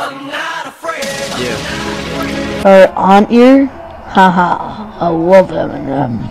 Yeah. Or aren't you? Haha, I love Eminem.